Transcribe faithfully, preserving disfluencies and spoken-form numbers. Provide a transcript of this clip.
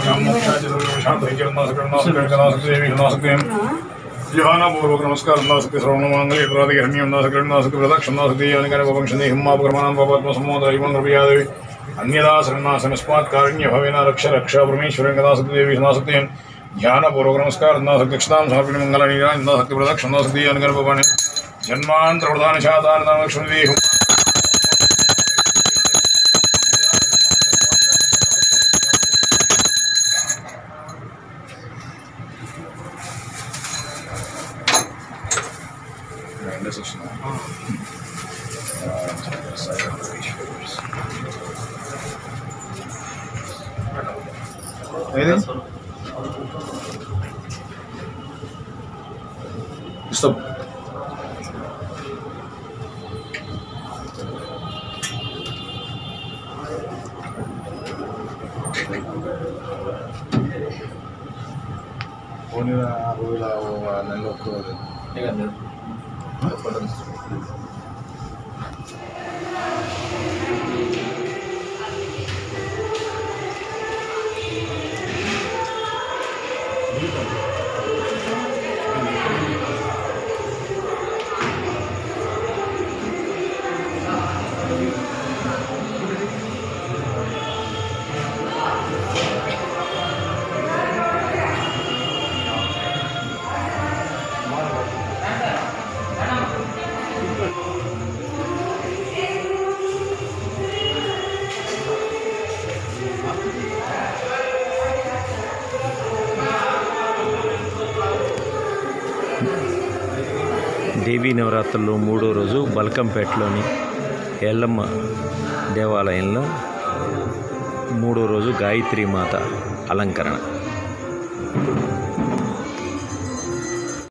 पूर्वक नमस्कार श्रवणमांगल्य प्रदक्षिणादेवी अन्यदा शरणासनस्मात्कारण्य भवेन रक्ष रक्ष परमेश्वरेण देवी नासक्तिं ध्यानपूर्वक नमस्कार दक्षिणां समर्पण मंगलानि प्रदक्षिणासक्ति अनुगणभवानि जन्मांतर प्रधान शादान लक्ष्मी Stop. దేవీ నవరాత్రుల్లో మూడో రోజు బల్కంపేటలోని ఎల్లమ్మ దేవాలయంలో మూడో రోజు గాయత్రీ మాత అలంకరణ.